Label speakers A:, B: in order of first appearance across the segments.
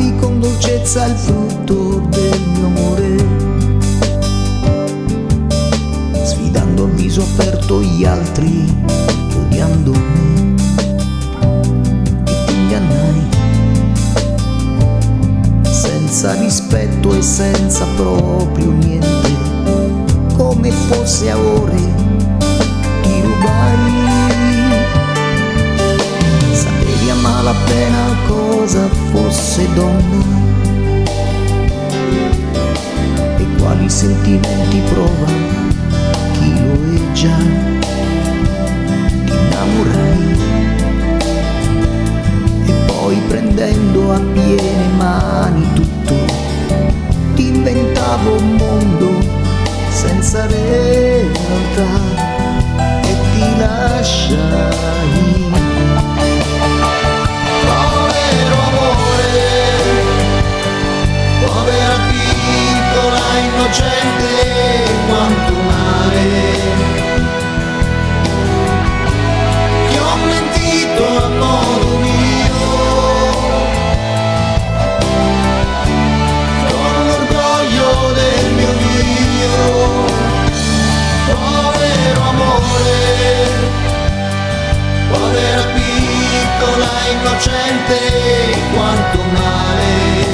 A: Mangiavi con dolcezza il frutto del mio amore, sfidando a viso aperto gli altri, odiando me, e ti ingannai senza rispetto e senza proprio niente, come fosse a ore ti rubai. Sapevi a malapena cosa fosse donna e quali sentimenti prova chi lo è già. Ti innamorai e poi, prendendo a piene mani tutto, ti inventavo un mondo senza realtà e ti lasciai. Povero amore, povera piccola innocente, quanto male. Ti ho mentito a modo mio, con l'orgoglio del mio io. Povero amore, povera piccola innocente, quanto male.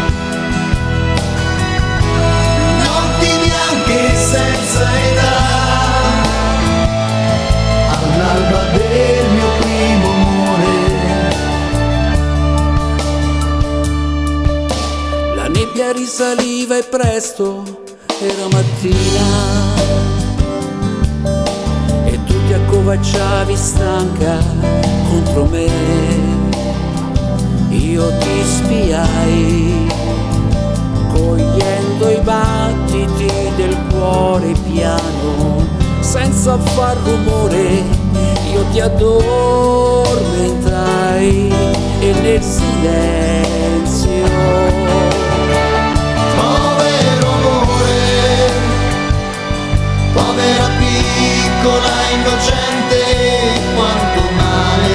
A: Notti bianche senza età, all'alba del mio primo amore.
B: La nebbia risaliva e presto era mattina e tu ti accovacciavi stanca contro me. Io ti spiai, cogliendo i battiti del cuore piano, senza far rumore. Io ti addormentai e nel silenzio.
A: Povera piccola innocente, quanto male.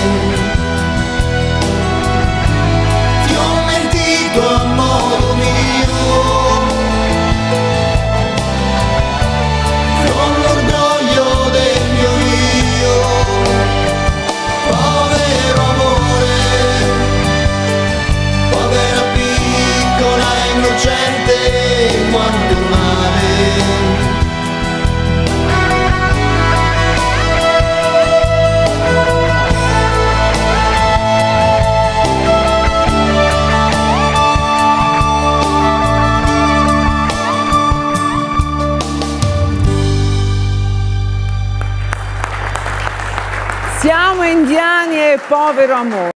A: Ti ho mentito a modo mio, con l'orgoglio del mio io. Povero amore, povera piccola innocente, quanto male.
C: Siamo indiani e povero amore.